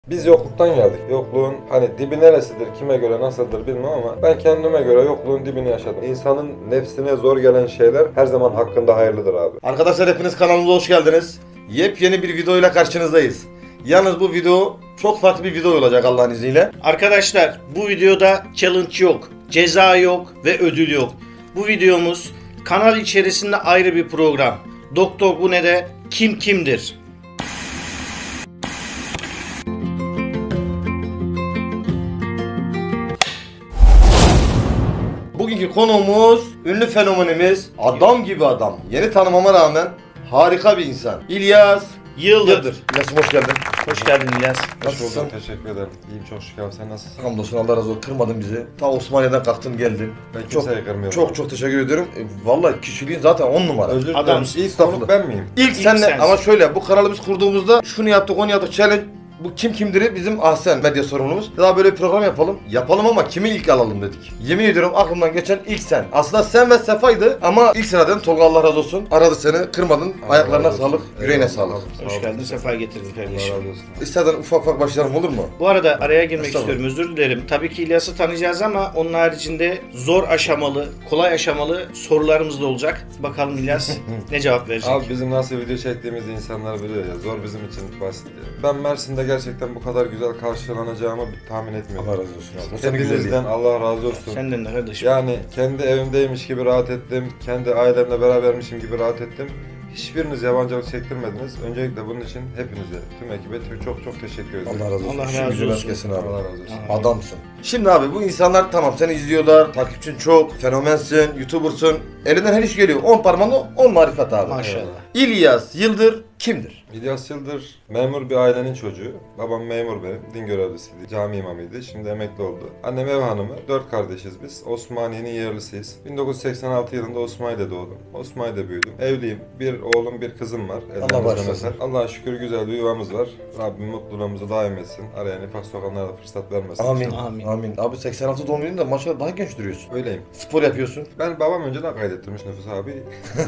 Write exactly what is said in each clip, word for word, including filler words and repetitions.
Biz yokluktan geldik. Yokluğun hani dibi neresidir, kime göre nasıldır bilmem ama ben kendime göre yokluğun dibini yaşadım. İnsanın nefsine zor gelen şeyler her zaman hakkında hayırlıdır abi. Arkadaşlar hepiniz kanalımıza hoş geldiniz. Yepyeni bir videoyla karşınızdayız. Yalnız bu video çok farklı bir video olacak Allah'ın izniyle. Arkadaşlar bu videoda challenge yok, ceza yok ve ödül yok. Bu videomuz kanal içerisinde ayrı bir program. Doktor bu ne de kim kimdir? Bugünkü konuğumuz ünlü fenomenimiz, adam gibi adam. Yeni tanımama rağmen harika bir insan. İlyas Yıldır. Yıldır. İlyas'ım hoş geldin. Hoş geldin İlyas. Nasılsın? Teşekkür ederim. İyiyim çok şükür abi, sen nasılsın? Hamdolsun Allah razı olsun, kırmadın bizi. Ta Osmaniye'den kalktın geldin. Ben Çok kimseye kırmıyorum. çok çok teşekkür ediyorum. E, vallahi kişiliğin zaten on numara. Özür dilerim. Adamsın. İlk konuk ben miyim? İlk, İlk senle sensin. ama şöyle bu kanalı biz kurduğumuzda şunu yaptık onu yaptık challenge. Bu kim kimdir'i bizim Ahsen medya sorumlumuz. Daha böyle bir program yapalım. Yapalım ama kimi ilk alalım dedik. Yemin ediyorum aklımdan geçen ilk sen. Aslında sen ve Sefa'ydı ama ilk sıradan Tolga Allah razı olsun. Aradı seni, kırmadın. Allah Ayaklarına razı olsun. sağlık, yüreğine Eyvallah. sağlık. Sağ Hoş olun. geldin, sefa getirdin Allah kardeşim. razı olsun. İstersen ufak ufak başlayalım olur mu? Bu arada araya girmek Estağfurullah. istiyorum, özür dilerim. Tabii ki İlyas'ı tanıyacağız ama onun haricinde zor aşamalı, kolay aşamalı sorularımız da olacak. Bakalım İlyas ne cevap verecek? Abi bizim nasıl video çektiğimizi insanlar biliyor ya. Zor bizim için basit ya. Ben Mersin'de gerçekten bu kadar güzel karşılanacağımı bir tahmin etmiyordum. Allah razı olsun abi. Bu senin Hepinizden güzelliğin. Allah razı olsun. Senden de kardeşim. Yani kendi evimdeymiş gibi rahat ettim. Kendi ailemle berabermişim gibi rahat ettim. Hiçbiriniz yabancılık çektirmediniz. Öncelikle bunun için hepinize, tüm ekibe çok çok teşekkür ederim. Allah razı olsun. Allah İşin razı gücün olsun. rast gelsin abi. Allah razı olsun. Aa. Adamsın. Şimdi abi bu insanlar tamam seni izliyorlar, takipçin çok, fenomensin, youtubersun. Elinden her iş geliyor. on parmağında on marifet abi. Maşallah. İlyas Yıldır kimdir? İlyas Yıldır memur bir ailenin çocuğu. Babam memur benim. Din görevlisiydi. Cami imamıydı. Şimdi emekli oldu. Annem ev hanımı. Dört kardeşiz biz. Osmaniye'nin yerlisiyiz. bin dokuz yüz seksen altı yılında Osmaniye'de doğdum. Osmaniye'de büyüdüm. Evliyim. Bir oğlum bir kızım var. Ellerimizden bağışlasın. öper. Allah'a şükür güzel bir yuvamız var. Rabbim mutluluğumuzu daim etsin. Araya nifak sokanlara da fırsat vermesin. Amin. Amin. Amin. Abi seksen altı doğumluydun da maşallah daha genç duruyorsun. Öyleyim. Spor yapıyorsun. Ben babam önceden kaydettirmiş Nüfus abi.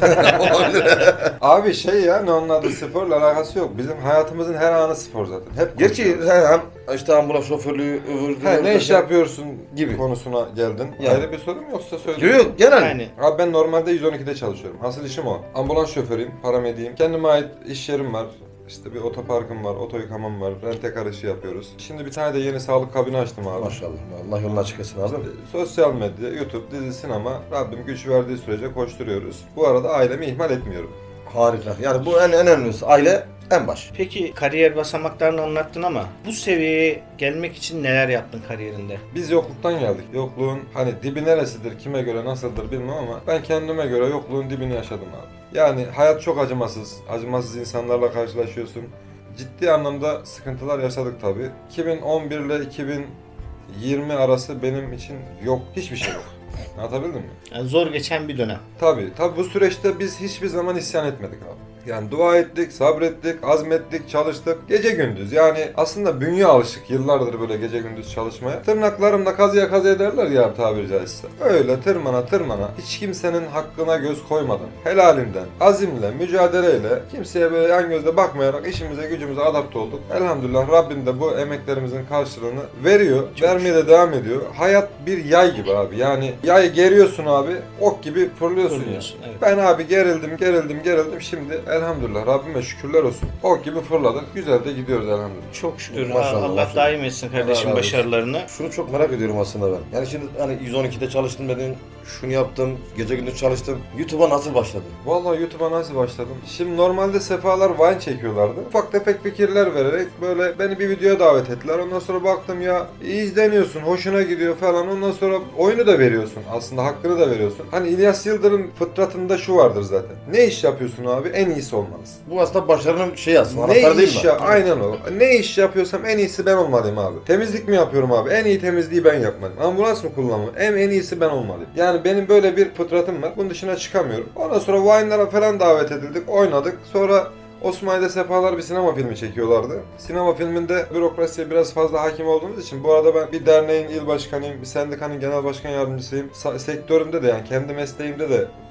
Abi şey ya, ne onun adı, sporla alakası yok. Bizim hayatımızın her anı spor zaten. Hep Gerçi konuşuyoruz. he, hem işte ambulans şoförlüğü, ıvır He, zıvır ne iş derken- yapıyorsun Gibi. konusuna geldin. Yani. Ayrı bir soru mu yoksa söyle. Yok yok genel. Yani Abi ben normalde yüz on ikide çalışıyorum. Asıl işim o. Ambulans şoförüyüm, paramediyim. Kendime ait iş yerim var. İşte bir otoparkım var, oto yıkamam var, rentekar işi yapıyoruz. Şimdi bir tane de yeni sağlık kabini açtım abi. Maşallah. Allah yolunu açık etsin abi. Sosyal medya, YouTube, dizi, sinema, Rabbim güç verdiği sürece koşturuyoruz. Bu arada ailemi ihmal etmiyorum. Harika. Yani bu en, en önemlisi. Aile en baş. peki kariyer basamaklarını anlattın ama bu seviyeye gelmek için neler yaptın kariyerinde? Biz yokluktan geldik. Yokluğun hani dibi neresidir, kime göre nasıldır bilmem ama ben kendime göre yokluğun dibini yaşadım abi. Yani hayat çok acımasız. Acımasız insanlarla karşılaşıyorsun. Ciddi anlamda sıkıntılar yaşadık tabii. iki bin on bir ile iki bin yirmi arası benim için yok. Hiçbir şey yok. Anlatabildim mi? Yani zor geçen bir dönem. Tabii. Tabii bu süreçte biz hiçbir zaman isyan etmedik abi. Yani dua ettik, sabrettik, azmettik, çalıştık. Gece gündüz. Yani aslında bünye alışık yıllardır böyle gece gündüz çalışmaya. Tırnaklarımla kazıya kazıya derler ya tabiri caizse. Öyle tırmana tırmana hiç kimsenin hakkına göz koymadan, helalinden, azimle, mücadeleyle, kimseye böyle yan gözle bakmayarak işimize gücümüze adapte olduk. Elhamdülillah Rabbim de bu emeklerimizin karşılığını veriyor. Vermeye de devam ediyor. Hayat bir yay gibi abi. Yani yay geriyorsun abi, ok gibi fırlıyorsun, Fırlıyorsun, ya. evet. Ben abi gerildim, gerildim, gerildim. Şimdi elhamdülillah Rabbime şükürler olsun. Ok gibi fırladık. Güzel de gidiyoruz elhamdülillah. Çok şükür. Maşallah, Allah maşallah. daim etsin Allah razı kardeşim olsun. başarılarını. Şunu çok merak ediyorum aslında ben. Yani şimdi hani yüz on ikide çalıştım dedin, şunu yaptım, gece gündüz çalıştım. YouTube'a nasıl başladın? Vallahi YouTube'a nasıl başladım? Şimdi normalde sefalar Vine çekiyorlardı. Ufak tefek fikirler vererek böyle beni bir videoya davet ettiler. Ondan sonra baktım ya izleniyorsun, hoşuna gidiyor falan. Ondan sonra oyunu da veriyorsun. Aslında hakkını da veriyorsun. Hani İlyas Yıldırım fıtratında şu vardır zaten. Ne iş yapıyorsun abi? En iyisi olmalısın. Bu aslında başarının şeyi aslında, Ne anahtarı değil iş mi? ya? Aynen o. Ne iş yapıyorsam en iyisi ben olmalıyım abi. Temizlik mi yapıyorum abi? En iyi temizliği ben yapmalıyım. Ambulans mı kullanmalıyım? En en iyisi ben olmalıyım. Yani benim böyle bir fıtratım var. Bunun dışına çıkamıyorum. Ondan sonra Vine'lara falan davet edildik. Oynadık. Sonra Osmaniye'de Sefalar bir sinema filmi çekiyorlardı. Sinema filminde bürokrasiye biraz fazla hakim olduğumuz için bu arada ben bir derneğin il başkanıyım, bir sendikanın genel başkan yardımcısıyım. Sa- sektörümde de yani kendi mesleğimde de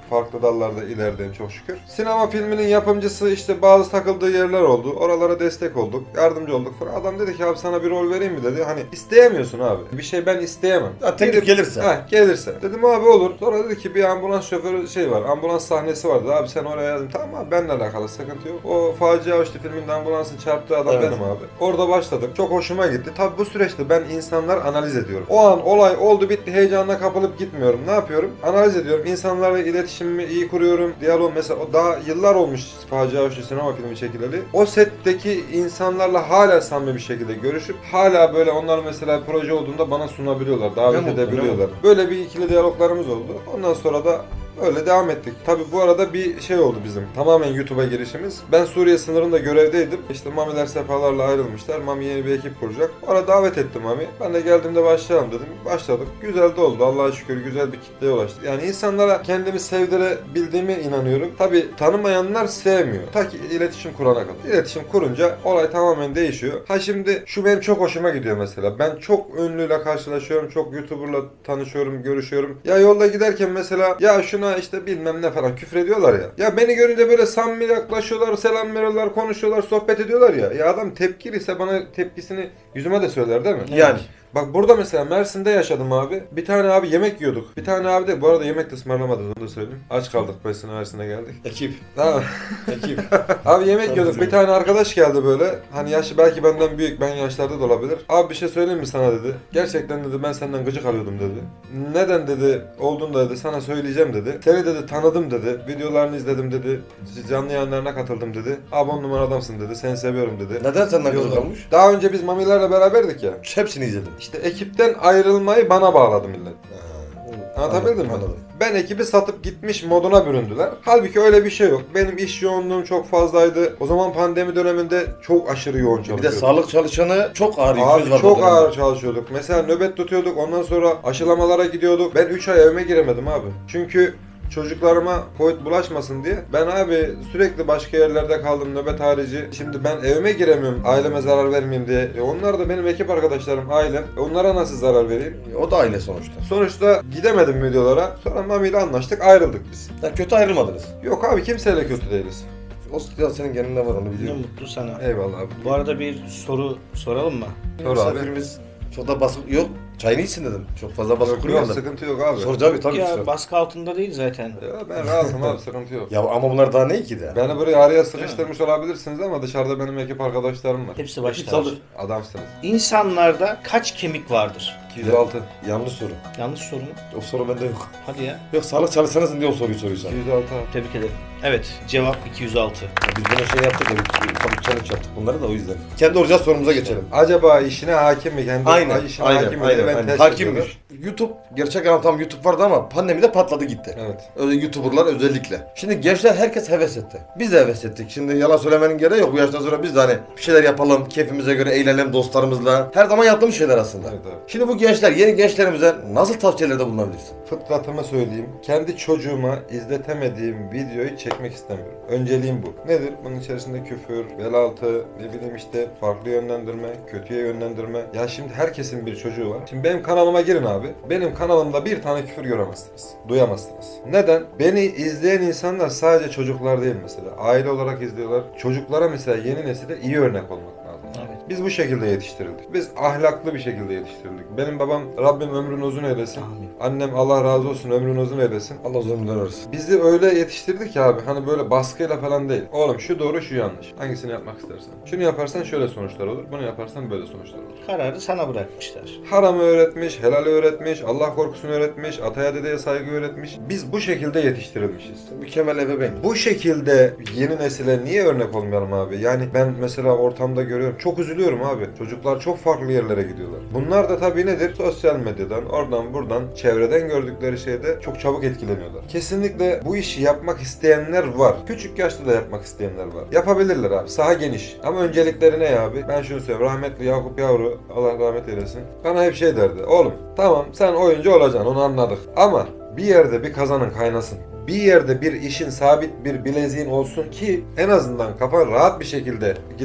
farklı dallarda ilerideyim çok şükür. Sinema filminin yapımcısı işte bazı takıldığı yerler oldu. Oralara destek olduk. Yardımcı olduk falan. Adam dedi ki abi sana bir rol vereyim mi dedi. Hani isteyemiyorsun abi. Bir şey ben isteyemem. Ya teklif Gidip- gelirse. Heh, gelirse. Dedim abi olur. Sonra dedi ki bir ambulans şoförü şey var. Ambulans sahnesi vardı. Abi sen oraya yazdım. Tamam abi benimle alakalı sıkıntı yok. O facia işte filminde ambulansın çarptığı adam Evet. benim abi. Orada başladık. Çok hoşuma gitti. Tabi bu süreçte ben insanlar analiz ediyorum. O an olay oldu bitti heyecanla kapılıp gitmiyorum. Ne yapıyorum? Analiz ediyorum. İnsanlarla iletişimimi iyi kuruyorum. Diyalog mesela o daha yıllar olmuş facia işte sinema filmi çekileli. O setteki insanlarla hala samimi bir şekilde görüşüp hala böyle onlar mesela proje olduğunda bana sunabiliyorlar. Davet Ne mutlu, edebiliyorlar. ne Böyle bir ikili diyaloglarımız oldu. Ondan sonra da öyle devam ettik. Tabi bu arada bir şey oldu bizim. Tamamen YouTube'a girişimiz. Ben Suriye sınırında görevdeydim. İşte Mamiler sefalarla ayrılmışlar. Mami yeni bir ekip kuracak. O ara davet etti Mami. Ben de geldiğimde başlayalım dedim. Başladık. Güzel de oldu. Allah'a şükür güzel bir kitleye ulaştık. Yani insanlara kendimi sevdirebildiğime inanıyorum. Tabi tanımayanlar sevmiyor. Ta ki iletişim kurana kadar. İletişim kurunca olay tamamen değişiyor. Ha şimdi şu benim çok hoşuma gidiyor mesela. Ben çok ünlüyle karşılaşıyorum. Çok YouTuber'la tanışıyorum, görüşüyorum. Ya yolda giderken mesela ya şuna işte bilmem ne falan küfür ediyorlar ya. Ya beni görünce böyle samimi yaklaşıyorlar, selam veriyorlar, konuşuyorlar, sohbet ediyorlar ya. Ya adam tepkiliyse bana tepkisini yüzüme de söyler değil mi? Yani. Bak burada mesela Mersin'de yaşadım abi. Bir tane abi yemek yiyorduk. Bir tane abi de bu arada yemek de ısmarlamadı onu da söyleyeyim. Aç kaldık Mersin'e Mersin'e geldik. Ekip. Tamam. Ekip. Abi yemek yiyorduk. Bir tane arkadaş geldi böyle. Hani yaşı belki benden büyük. Ben yaşlarda da olabilir. Abi bir şey söyleyeyim mi sana dedi. Gerçekten dedi ben senden gıcık alıyordum dedi. Neden dedi olduğunda dedi sana söyleyeceğim dedi. Seni dedi tanıdım dedi. Videolarını izledim dedi. Canlı yayınlarına katıldım dedi. Abi on numara adamsın dedi. Seni seviyorum dedi. Neden senden Yok. kızı kalmış? Daha önce biz Mamilerle beraberdik ya. Hepsini izledim. İşte ekipten ayrılmayı bana bağladı millet. Anlatabildim mi? Anladım. Ben ekibi satıp gitmiş moduna büründüler. Halbuki öyle bir şey yok. Benim iş yoğunluğum çok fazlaydı. O zaman pandemi döneminde çok aşırı yoğun Bir de çalışıyordum. sağlık çalışanı çok ağır yükümüz Abi var. çok bu dönemde. ağır çalışıyorduk. Mesela nöbet tutuyorduk. Ondan sonra aşılamalara gidiyorduk. Ben üç ay evime giremedim abi. Çünkü çocuklarıma Covid bulaşmasın diye. Ben abi sürekli başka yerlerde kaldım nöbet harici. Şimdi ben evime giremiyorum aileme zarar vermeyeyim diye. E onlar da benim ekip arkadaşlarım, ailem. E onlara nasıl zarar vereyim? O da aile sonuçta. Sonuçta gidemedim videolara. Sonra Mami ile anlaştık, ayrıldık biz. Ya kötü ayrılmadınız. Yok abi kimseyle kötü değiliz. O ya senin geninde var onu Ne biliyorum. mutlu sana. Eyvallah abi. Bu arada bir soru soralım mı? Sor abi. Misafirimiz çok da baskı yok. Çayını içsin dedim. Çok fazla baskı Yok, kurmuyorum yok, da. sıkıntı yok abi. Soracağım tabii ki Ya sor. baskı altında değil zaten. Ya ben rahatım abi, sıkıntı yok. Ya ama bunlar daha ne ki de? Beni buraya araya sıkıştırmış olabilirsiniz ama dışarıda benim ekip arkadaşlarım var. Hepsi Ekip başlar. saldır. Adamsınız. İnsanlarda kaç kemik vardır? iki yüz altı. Yanlış soru. Yanlış soru mu? O soru bende yok. Hadi ya. Yok sağlık çalışsanız diye o soruyu soruyorsan. iki yüz altı abi. Tebrik ederim. Evet, cevap iki yüz altı. Biz buna şey yaptık ya, bir- tabii challenge yaptık bunları da o yüzden. Kendi orijinal sorumuza geçelim. Acaba işine hakim mi? Kendi Aynen, işine aynen, hakim mi? aynen, Ben aynen. test Hakimmiş. ediyorum. YouTube, gerçek anlamda tam YouTube vardı ama pandemide patladı gitti. Evet. Öyle YouTuber'lar özellikle. Şimdi gençler herkes heves etti. Biz de heves ettik. Şimdi yalan söylemenin gereği yok. Bu yaştan sonra biz de hani bir şeyler yapalım, keyfimize göre eğlenelim dostlarımızla. Her zaman yaptığımız şeyler aslında. Evet abi. Şimdi bu gençler, yeni gençlerimize nasıl tavsiyelerde bulunabilirsin? Fıtratımı söyleyeyim. Kendi çocuğuma izletemediğim videoyu çekmek istemiyorum. Önceliğim bu. Nedir? Bunun içerisinde küfür, bel altı, ne bileyim işte farklı yönlendirme, kötüye yönlendirme. Ya şimdi herkesin bir çocuğu var. Şimdi benim kanalıma girin abi. Benim kanalımda bir tane küfür göremezsiniz. Duyamazsınız. Neden? Beni izleyen insanlar sadece çocuklar değil mesela. Aile olarak izliyorlar. Çocuklara mesela yeni nesile iyi örnek olmak lazım. Evet. Biz bu şekilde yetiştirildik. Biz ahlaklı bir şekilde yetiştirildik. Benim babam Rabbim ömrünü uzun eylesin. Amin. Annem Allah razı olsun ömrünü uzun eylesin. Allah uzun ömürler versin. Bizi öyle yetiştirdik ki abi hani böyle baskıyla falan değil. Oğlum şu doğru şu yanlış. Hangisini yapmak istersen. Şunu yaparsan şöyle sonuçlar olur. Bunu yaparsan böyle sonuçlar olur. Kararı sana bırakmışlar. Haramı öğretmiş, helali öğretmiş, Allah korkusunu öğretmiş, ataya dedeye saygı öğretmiş. Biz bu şekilde yetiştirilmişiz. Mükemmel ebeveyn. Bu şekilde yeni nesile niye örnek olmayalım abi? Yani ben mesela ortamda görüyorum. Çok üzülüyorum abi. Çocuklar çok farklı yerlere gidiyorlar. Bunlar da tabii nedir? Sosyal medyadan, oradan buradan, çevreden gördükleri şeyde çok çabuk etkileniyorlar. Kesinlikle bu işi yapmak isteyenler var. Küçük yaşta da yapmak isteyenler var. Yapabilirler abi. Saha geniş. Ama öncelikleri ne abi? Ben şunu söyleyeyim. Rahmetli Yakup Yavru, Allah rahmet eylesin. Bana hep şey derdi. Oğlum tamam sen oyuncu olacaksın onu anladık. Ama bir yerde bir kazanın kaynasın. Bir yerde bir işin sabit bir bileziğin olsun ki en azından kafan rahat bir şekilde gidip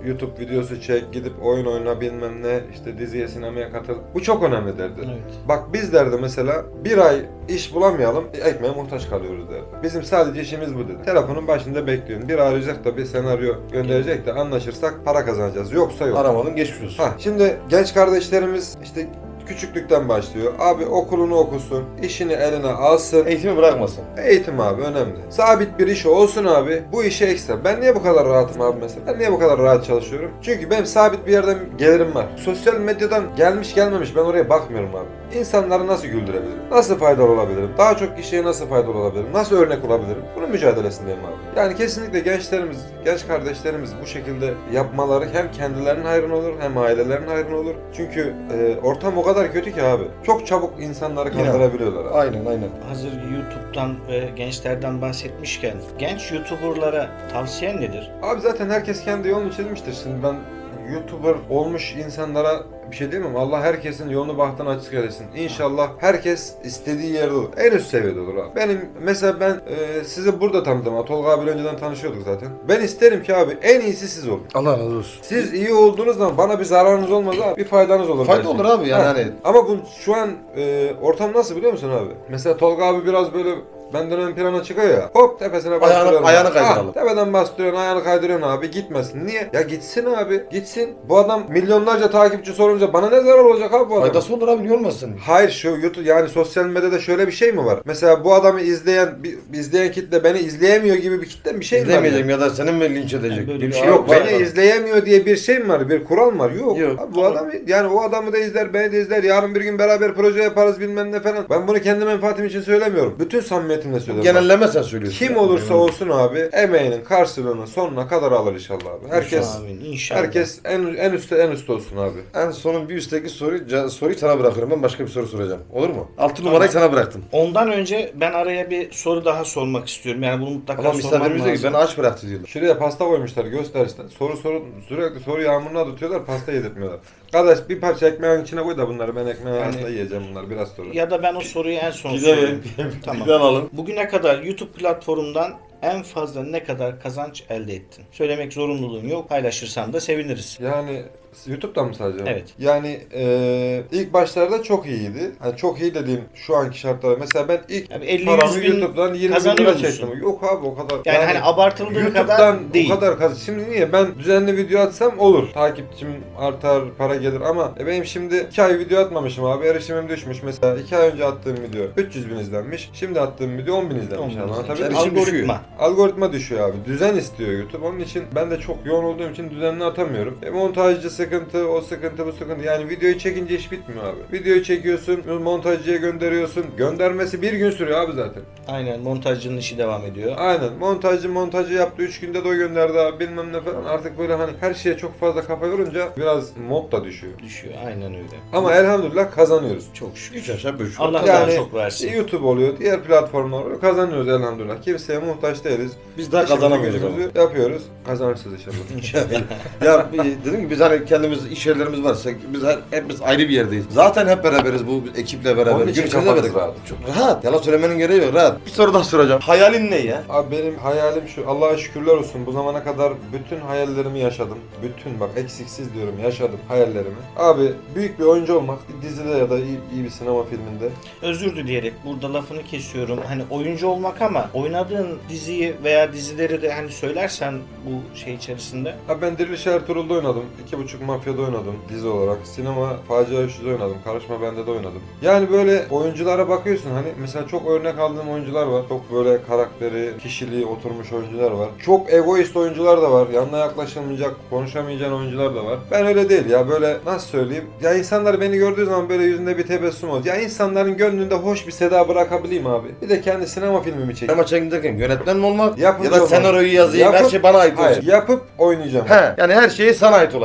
YouTube videosu çek, gidip oyun oyna bilmem ne, işte diziye sinemaya katıl. Bu çok önemli derdi. Evet. Bak biz derdi mesela bir ay iş bulamayalım, ekmeğe muhtaç kalıyoruz derdi. Bizim sadece işimiz bu dedi. Telefonun başında bekliyorsun. Bir arayacak da bir senaryo gönderecek de anlaşırsak para kazanacağız. Yoksa yok. Aramadın geçmiş olsun. Ha, şimdi genç kardeşlerimiz işte küçüklükten başlıyor. Abi okulunu okusun, işini eline alsın. Eğitimi bırakmasın. Eğitim abi önemli. Sabit bir iş olsun abi. Bu işe ekstra. Ben niye bu kadar rahatım abi mesela? Ben niye bu kadar rahat çalışıyorum? Çünkü benim sabit bir yerden gelirim var. Sosyal medyadan gelmiş gelmemiş ben oraya bakmıyorum abi. İnsanları nasıl güldürebilirim? Nasıl faydalı olabilirim? Daha çok kişiye nasıl faydalı olabilirim? Nasıl örnek olabilirim? Bunun mücadelesindeyim abi. Yani kesinlikle gençlerimiz, genç kardeşlerimiz bu şekilde yapmaları hem kendilerinin hayrına olur hem ailelerin hayrına olur. Çünkü e, ortam o kadar kötü ki abi. Çok çabuk insanları kandırabiliyorlar abi. Aynen aynen. Hazır YouTube'dan ve gençlerden bahsetmişken genç YouTuber'lara tavsiyen nedir? Abi zaten herkes kendi yolunu çizmiştir. Şimdi ben YouTuber olmuş insanlara bir şey diyemem. Allah herkesin yolunu bahtını açık eylesin. İnşallah herkes istediği yerde olur. En üst seviyede olur abi. Benim mesela ben e, sizi burada tanıdım. Tolga abiyle önceden tanışıyorduk zaten. Ben isterim ki abi en iyisi siz olun. Allah razı olsun. Siz iyi olduğunuz zaman bana bir zararınız olmaz abi. Bir faydanız olur. Fayda belki. olur abi yani Ha, hani. Ama bu şu an e, ortam nasıl biliyor musun abi? Mesela Tolga abi biraz böyle benden ön plana çıkıyor ya. Hop tepesine bastırıyorsun. ayağını abi. kaydıralım. Ha, tepeden bastırıyorsun, ayağını kaydırıyorsun abi. Gitmesin. Niye? Ya gitsin abi. Gitsin. Bu adam milyonlarca takipçi sorunca bana ne zarar olacak abi bu adam? Faydası olur abi niye olmasın? Hayır şu YouTube yani sosyal medyada şöyle bir şey mi var? Mesela bu adamı izleyen bir, izleyen kitle beni izleyemiyor gibi bir kitle bir şey mi var? İzlemeyeceğim ya da senin mi linç edecek? Yani böyle Bir bir şey şey yok. Beni var. izleyemiyor diye bir şey mi var? Bir kural mı var? Yok. Yok. Abi bu adamı yani o adamı da izler, beni de izler. Yarın bir gün beraber proje yaparız bilmem ne falan. Ben bunu kendi menfaatim için söylemiyorum. Bütün samimiyetimle söylüyorum. Genelleme sen söylüyorsun. Kim yani. olursa olsun abi emeğinin karşılığını sonuna kadar alır inşallah abi. Herkes Amin, inşallah. herkes en en üstte en üstte olsun abi. En sonun bir üstteki soruyu, ca- soruyu sana bırakıyorum. Ben başka bir soru soracağım. Olur mu? Altı numarayı sana bıraktım. Ondan önce ben araya bir soru daha sormak istiyorum. Yani bunu mutlaka Ama sormam misafirimiz diyor ki lazım. ben aç bıraktı diyorlar. Şuraya pasta koymuşlar gösterişten. Soru soru sürekli soru yağmuruna tutuyorlar, pasta yedirtmiyorlar. Kardeş bir parça ekmeğin içine koy da bunları ben ekmeğin Yani- arasında yiyeceğim bunlar biraz sonra. Ya da ben o soruyu en son Pide sorayım. ver. Tamam. Pide alalım. Bugüne kadar YouTube platformundan en fazla ne kadar kazanç elde ettin? Söylemek zorunluluğun yok. Paylaşırsan da seviniriz. Yani YouTube'dan mı sadece? Evet. Yani eee, ilk başlarda çok iyiydi. Hani çok iyi dediğim şu anki şartlarda. Mesela ben ilk Yani elli paramı yüz bin YouTube'dan yirmi bin kazanıyor lira musun? çektim. Yok abi o kadar. Yani, hani abartıldığı YouTube'dan kadar değil. o kadar kazan. Şimdi niye? Ben düzenli video atsam olur. Takipçim artar, para gelir ama e benim şimdi iki ay video atmamışım abi. Erişimim düşmüş. Mesela iki ay önce attığım video üç yüz bin izlenmiş. Şimdi attığım video on bin izlenmiş. Yani anlatabildim mi? Erişim Algoritma. Algoritma düşüyor abi. Düzen istiyor YouTube. Onun için ben de çok yoğun olduğum için düzenli atamıyorum. E, montajcı sıkıntı, o sıkıntı, bu sıkıntı. Yani videoyu çekince iş bitmiyor abi. Videoyu çekiyorsun, montajcıya gönderiyorsun. Göndermesi bir gün sürüyor abi zaten. Aynen, montajcının işi devam ediyor. Aynen. Montajcı montajı yaptı. üç günde de o gönderdi abi. Bilmem ne falan. Artık böyle hani her şeye çok fazla kafa yorunca biraz mod da düşüyor. Düşüyor. Aynen öyle. Ama elhamdülillah kazanıyoruz. Çok şükür. Üç aşağı beş yukarı. Allah Yani- daha çok versin. YouTube oluyor, diğer platformlar oluyor. Kazanıyoruz elhamdülillah. Kimseye muhtaç değiliz. Biz daha İşimizi kazanamayacağız ama. gücümüzü yapıyoruz. Kazanırsınız inşallah. İnşallah. Ya bir- dedim ki biz hani kendimiz iş yerlerimiz varsa biz her, hepimiz ayrı bir yerdeyiz. Zaten hep beraberiz bu ekiple beraber. Onun için Gün içinde kafanız beraber. rahat. Çok rahat. Yalan söylemenin gereği yok. Rahat. Bir soru daha soracağım. Hayalin ne ya? Abi benim hayalim şu, Allah'a şükürler olsun bu zamana kadar bütün hayallerimi yaşadım. Bütün bak eksiksiz diyorum yaşadım hayallerimi. Abi büyük bir oyuncu olmak, bir dizide ya da iyi, iyi bir sinema filminde. Özür dileyerek burada lafını kesiyorum. Hani oyuncu olmak ama oynadığın diziyi veya dizileri de hani söylersen bu şey içerisinde. Abi ben Diriliş Ertuğrul'da oynadım, iki buçuk Mafya'da oynadım dizi olarak. Sinema Facia üçte oynadım, Karışma Bende'de oynadım. Yani böyle oyunculara bakıyorsun hani mesela çok örnek aldığım oyuncular var. Çok böyle karakteri, kişiliği oturmuş oyuncular var. Çok egoist oyuncular da var. Yanına yaklaşılmayacak, konuşamayacağın oyuncular da var. Ben öyle değil ya böyle nasıl söyleyeyim. Ya insanlar beni gördüğü zaman böyle yüzünde bir tebessüm olur. Ya insanların gönlünde hoş bir seda bırakabileyim abi. Bir de kendi sinema filmimi çekeyim. Sinema çekim derken yönetmen mi olmak? Yapımcı ya da olmak. senaryoyu yazayım her Yapıp- şey bana ait olsun. Hayır, yapıp oynayacağım. He, yani her şey sana ait olacak. Yönet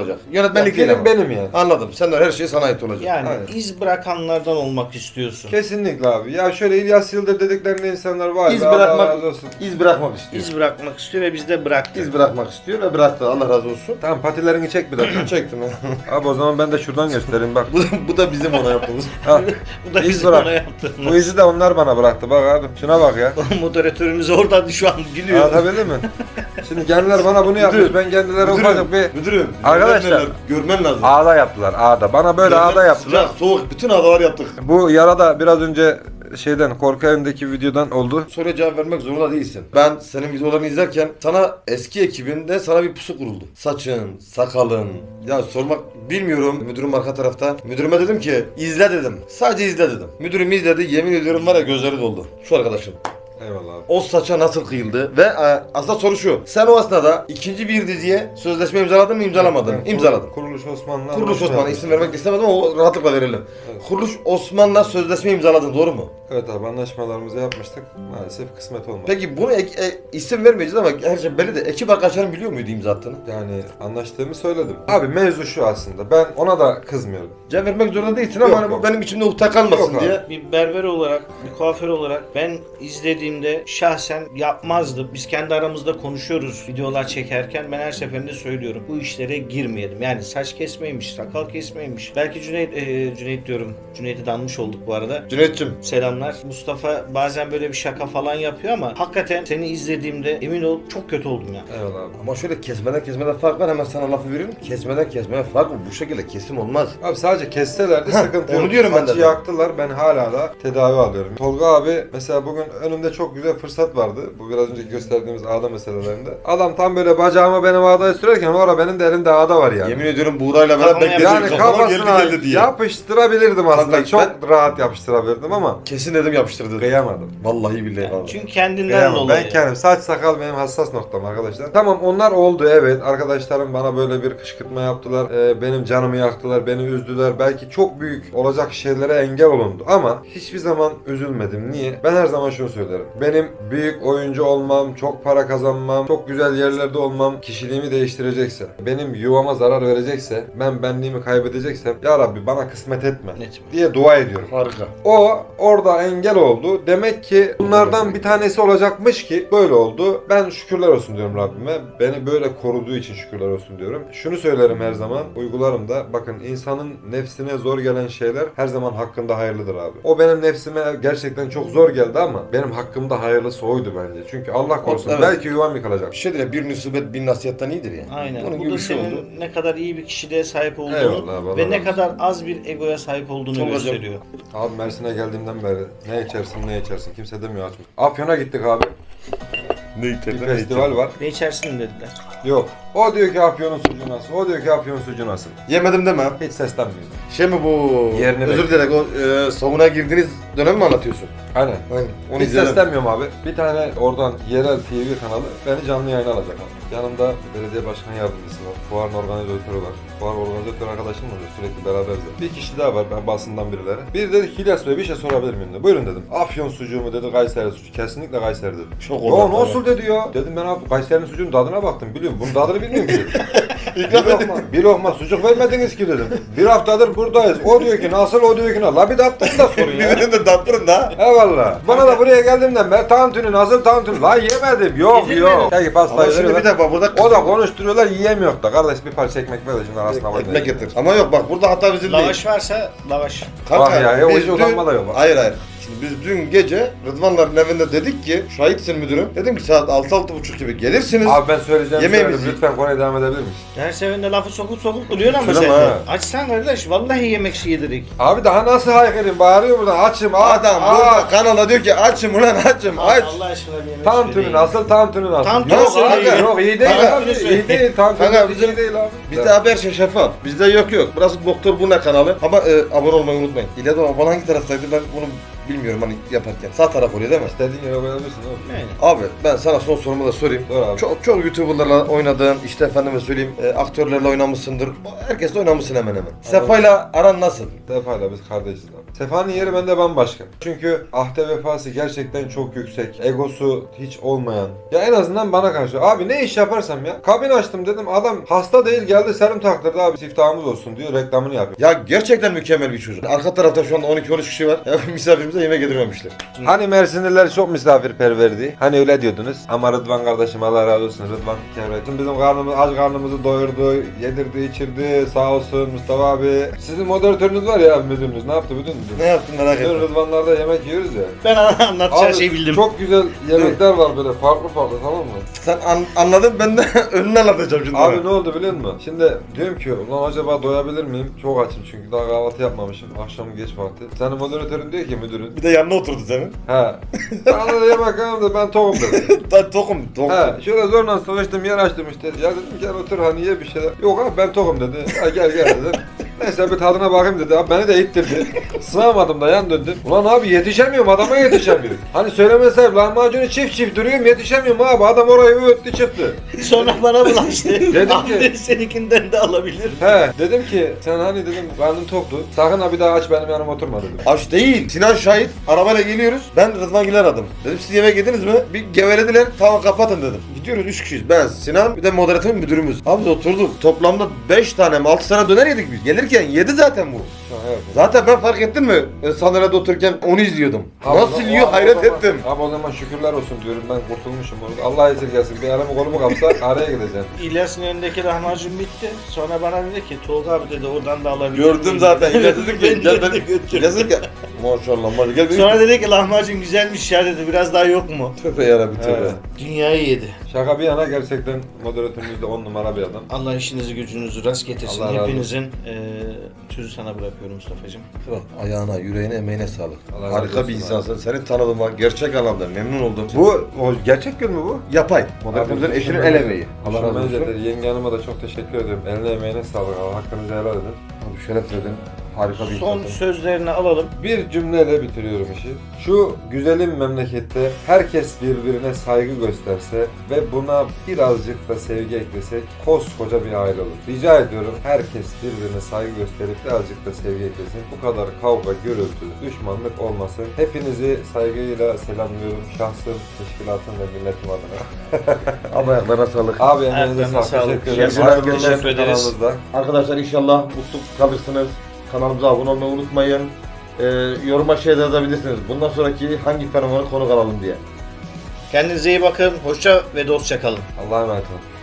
yönetmenlik değil film ama. benim yani. Anladım. Senden her şey sana ait olacak. Yani Aynen. iz bırakanlardan olmak istiyorsun. Kesinlikle abi. Ya şöyle İlyas Yıldır dediklerinde insanlar var. İz be, Allah bırakmak, razı olsun. iz bırakmak istiyor. İz bırakmak istiyor ve biz de bıraktık. İz bırakmak istiyor ve bıraktı. Allah razı olsun. Tamam patilerini çek bir dakika. Çektim. Abi o zaman ben de şuradan göstereyim bak. bu, bu da bizim ona yaptığımız. Ha, Bu da iz bizim bırak. ona yaptığımız. bu izi de onlar bana bıraktı bak abi. Şuna bak ya. Moderatörümüz oradan şu an gülüyor. Anlatabildim mi? Şimdi kendileri bana bunu yapmış. Ben kendilerine ufacık bir Müdürüm. Arkadaşlar, görmen lazım. ağda yaptılar ağda. Bana böyle Görmen- ağda yaptılar. Sıcak, soğuk bütün ağdalar yaptık. Bu yara da biraz önce şeyden korku evindeki videodan oldu. Soruya cevap vermek zorunda değilsin. Ben senin videolarını izlerken sana eski ekibinde sana bir pusu kuruldu. Saçın, sakalın. Ya sormak bilmiyorum. Müdürüm arka tarafta. Müdürüme dedim ki izle dedim. Sadece izle dedim. Müdürüm izledi. Yemin ediyorum var ya gözleri doldu. Şu arkadaşım. Eyvallah abi. O saça nasıl kıyıldı ve e, aslında soru şu. Sen o esnada ikinci bir diziye sözleşme imzaladın mı imzalamadın mı? Ben İmzaladım. Kuruluş Osman'la Kuruluş anlaşma Osman yaptık. isim vermek istemedim ama o rahatlıkla verelim. Evet. Kuruluş Osman'la sözleşme imzaladın doğru mu? Evet abi anlaşmalarımızı yapmıştık. Maalesef kısmet olmadı. Peki bunu ek- e, isim vermeyeceğiz ama her şey belli de ekip arkadaşların biliyor muydu imza attığını? Yani anlaştığımı söyledim. Abi mevzu şu aslında. Ben ona da kızmıyorum. Cevap vermek zorunda değilsin ama Yok, hani bu yok. benim içimde ukde kalmasın Yok abi. diye. Bir berber olarak, bir kuaför olarak ben izlediğimde şahsen yapmazdım. Biz kendi aramızda konuşuyoruz videolar çekerken ben her seferinde söylüyorum. Bu işlere girmeyelim. Yani saç kesmeymiş, sakal kesmeymiş. Belki Cüneyt, e, Cüneyt diyorum. Cüneyt'i danmış olduk bu arada. Cüneyt'cim Selamlar. Mustafa bazen böyle bir şaka falan yapıyor ama hakikaten seni izlediğimde emin ol çok kötü oldum ya. Eyvallah abi. ama şöyle kesmeden kesmeden fark var hemen sana lafı veriyorum. Kesmeden kesmeye fark var. Bu şekilde kesim olmaz. Abi sadece kesselerdi Heh, sıkıntı onu yok. diyorum ben de Saçı zaten. yaktılar. Ben hala da tedavi alıyorum. Tolga abi mesela bugün önümde çok güzel fırsat vardı. Bu biraz önce gösterdiğimiz ağda meselelerinde. Adam tam böyle bacağıma benim ağdayı sürerken orada benim de elimde ağda var yani. Yemin ediyorum buğrayla Kafama beraber bekledim. yani kafasına yapıştırabilirdim aslında. Kanka, çok ben- rahat yapıştırabilirdim ama Kesin dedim yapıştırdı. kıyamadım. Vallahi billahi. Yani vallahi. çünkü kendinden Kıyamam. dolayı. Ben kendim saç sakal benim hassas noktam arkadaşlar. Tamam onlar oldu evet. Arkadaşlarım bana böyle bir kışkırtma yaptılar. Ee, benim canımı yaktılar, beni üzdüler. Belki çok büyük olacak şeylere engel olundu ama hiçbir zaman üzülmedim. Niye? Ben her zaman şunu söylerim. Benim büyük oyuncu olmam, çok para kazanmam, çok güzel yerlerde olmam kişiliğimi değiştirecekse, benim yuvama zarar verecekse, ben benliğimi kaybedeceksem ya Rabbi bana kısmet etme Net mi? diye dua ediyorum. Harika. O orada engel oldu. Demek ki bunlardan bir tanesi olacakmış ki böyle oldu. Ben şükürler olsun diyorum Rabbime. Beni böyle koruduğu için şükürler olsun diyorum. Şunu söylerim her zaman, uygularım da. Bakın insanın nefsine zor gelen şeyler her zaman hakkında hayırlıdır abi. O benim nefsime gerçekten çok zor geldi ama benim hakkımda hayırlısı oydu bence. Çünkü Allah korusun Evet. belki yuvam yıkılacak. Bir şey değil ya, bir nüsibet bin nasihatten iyidir yani. Aynen. Onun Bu gibi da bir şey senin oldu. ne kadar iyi bir kişiliğe sahip olduğunu Eyvallah, vallahi ve ne razı kadar az bir egoya sahip olduğunu Çok hocam. gösteriyor. Abi Mersin'e geldiğimden beri ne içersin ne içersin kimse demiyor açmış. Afyon'a gittik abi. Ne Bir içeride, festival var. Ne içersin dediler. Yok. O diyor ki Afyon'un sucuğu nasıl? O diyor ki Afyon'un sucuğu nasıl? Yemedim deme. Hiç seslenmiyor. Şey mi bu? Yerini Özür dilerim o e, savuna girdiğiniz dönem mi anlatıyorsun? Aynen. Aynen. Onu Hiç izledim. seslenmiyorum abi. Bir tane oradan yerel T V kanalı beni canlı yayına alacak abi. Yanımda belediye başkan yardımcısı var. Fuarın organizatörü var. Fuar organizatörü arkadaşım var. Sürekli beraberiz. Bir kişi daha var ben basından birileri. Bir dedi ki İlyas Bey bir şey sorabilir miyim dedi. Buyurun dedim. Afyon sucuğu mu dedi Kayseri sucuğu. Kesinlikle Kayseri dedim. Çok Ya oldu. nasıl dedi ya? Dedim ben abi Kayseri'nin sucuğunun tadına baktım biliyorum. Bunun tadını bilmiyorum ki. bir, İkram lokma, bir lokma sucuk vermediniz ki dedim. Bir haftadır buradayız. O diyor ki nasıl o diyor ki nasıl. La bir de attın da sorun ya. Birbirinin de tattırın da. Eyvallah. Bana da buraya geldiğimden beri tantuni nasıl tantuni. La yemedim. Yok Yedirmedin. yok. Peki Ama pastayı şimdi bir veriyorlar. defa burada O da konuşturuyorlar yiyemiyor da. Kardeş bir parça ekmek ver de şimdi arasına koy. ekmek getir. Ama yok bak burada hata bizim değil. Lavaş varsa lavaş. Bak ya, ya, o biz işe utanma da yok bak. Hayır hayır. Şimdi biz dün gece Rıdvanların evinde dedik ki şahitsin müdürüm. Dedim ki saat altı altı buçuk gibi gelirsiniz. Abi ben söyleyeceğim Yemeğimizi- söyledim. Lütfen konuya devam edebilir miyiz? Her seferinde lafı sokup sokup duruyorsun ama Şuna sen. ha. Açsan kardeş vallahi yemek yedirdik. Abi daha nasıl haykırayım? Bağırıyor buradan. Açım. Aç, Adam aç. burada kanala diyor ki açım ulan açım aç. Allah aşkına bir yemek Tantuni söyleyin. nasıl? Tantuni nasıl? Tantuni Yok söyleyin. abi. Yok iyi değil Kanka, abi. söyleyin. İyi değil. Tantuni Kanka, iyi bizim- değil abi. Bizde haber şey şeffaf. Bizde yok yok. Burası Doktor Bu Ne kanalı. Ama e, abone olmayı unutmayın. İlyas baba bana hangi taraftaydı ben bunu bilmiyorum hani yaparken. Sağ taraf oluyor değil mi? İstediğin yere koyabilirsin oğlum. Yani. Abi ben sana son sorumu da sorayım. Sor abi. Çok çok YouTuber'larla oynadın, işte efendime söyleyeyim e, aktörlerle oynamışsındır. Herkesle oynamışsın hemen hemen. Sefa'yla aran nasıl? Sefa'yla biz kardeşiz abi. Sefa'nın yeri bende bambaşka. Çünkü ahde vefası gerçekten çok yüksek. Egosu hiç olmayan. Ya en azından bana karşı. Abi ne iş yaparsam ya. Kabin açtım dedim. Adam hasta değil geldi serum taktırdı abi. Siftahımız olsun diyor. Reklamını yapıyor. Ya gerçekten mükemmel bir çocuk. Arka tarafta şu anda on iki on üç kişi var. Ya, misafirimize yemek yedirmemişler. Hani Mersinliler çok misafirperverdi. Hani öyle diyordunuz. Ama Rıdvan kardeşim Allah razı olsun. Rıdvan Kevret'in bizim karnımız, aç karnımızı doyurdu. Yedirdi, içirdi. Sağ olsun Mustafa abi. Sizin moderatörünüz var ya müdürünüz. Ne yaptı biliyor musunuz? Ne yaptın merak Dün etme. Rıdvanlarda yemek yiyoruz ya. Ben anlatacağı Abi şeyi bildim. çok güzel yemekler var böyle farklı farklı tamam mı? Sen an- anladın ben de önüne anlatacağım şimdi. Abi sana. ne oldu biliyor musun? Şimdi diyorum ki ulan acaba doyabilir miyim? Çok açım çünkü daha kahvaltı yapmamışım. Akşam geç vakti. Senin moderatörün diyor ki müdürün. Bir de yanına oturdu senin. He. Bana da yemek aldım da ben tokum dedim. Ben tokum. Tokum. He. Şöyle zorla sıvıştım yer açtım işte. Ya dedim gel otur hani ye bir şeyler. Yok abi ben tokum dedi. Ha, gel gel dedi. Neyse bir tadına bakayım dedi. Abi beni de ittirdi. Sığamadım da yan döndüm. Ulan abi yetişemiyorum adama yetişemiyorum. Hani söyleme sahip lahmacunu çift çift duruyorum yetişemiyorum abi. Adam orayı öttü çıktı. Sonra bana bulaştı. Dedim Abi ki- seninkinden de alabilir. He dedim ki sen hani dedim karnın toktu. Sakın ha bir daha aç benim yanıma oturma dedim. Aç değil. Sinan şahit. Arabayla geliyoruz. Ben Rıdvan Güler aradım. Dedim siz yemek yediniz mi? Bir gevelediler. Tamam kapatın dedim. Gidiyoruz üç kişiyiz. Ben, Sinan bir de moderatör müdürümüz. Abi de oturduk. Toplamda beş tane mi altı tane döner yedik biz. Gelirken yedi zaten bu. Şaka yaptım. Zaten ben fark ettin mi? E, sandalyede otururken onu izliyordum. Abi, Nasıl o- yiyor o- hayret o zaman- ettim. Abi o zaman şükürler olsun diyorum ben kurtulmuşum orada. Allah esirgesin bir arama kolumu kapsa araya gideceğim. İlyas'ın önündeki lahmacun bitti. Sonra bana dedi ki Tolga abi dedi oradan da alabilir Gördüm miyim?" zaten. İlyas dedi Beni ki gel dedi, ben. götür. İlyas dedi ki maşallah maşallah gel benim. Sonra dedi ki lahmacun güzelmiş ya dedi biraz daha yok mu? Tövbe yarabbi tövbe. Evet. Dünyayı yedi. Şaka bir yana gerçekten moderatörümüz de on numara bir adam. Allah işinizi gücünüzü rast getirsin. Allah razı olsun. Hepinizin eee sözü sana bırakıyorum Mustafa'cığım. Kral, ayağına, yüreğine, emeğine sağlık. Allah razı Harika olsun bir abi. insansın. Seni tanıdığıma gerçek anlamda memnun oldum. Bu o gerçek gün mü bu? yapay. Moderatörümüzün eşinin el emeği. Allah razı olsun. Düşünmelidir. Yenge hanıma da çok teşekkür ediyorum. Eline emeğine sağlık abi. Hakkınızı helal edin. Abi şeref verdin. Harika bir Son insansın. sözlerini alalım. Bir cümleyle bitiriyorum işi. Şu güzelim memlekette herkes birbirine saygı gösterse ve buna birazcık da sevgi eklesek koskoca bir aile olur. Rica ediyorum herkes birbirine saygı gösterip birazcık da sevgi eklesin. Bu kadar kavga, gürültü, düşmanlık olmasın. Hepinizi saygıyla selamlıyorum. Şahsım, teşkilatım ve milletim adına. Abi ayaklarına sağlık. Abi emeğinize Ayaklarına sağlık. sağlık. Teşekkür ederim. Kendine Hayırlı teşekkür olsun ederiz. kanalınızda. Arkadaşlar inşallah mutlu kalırsınız. Kanalımıza abone olmayı unutmayın. Ee, yoruma şey de yazabilirsiniz. Bundan sonraki hangi fenomeni konuk alalım diye. Kendinize iyi bakın. Hoşça ve dostça kalın. Allah'a emanet olun.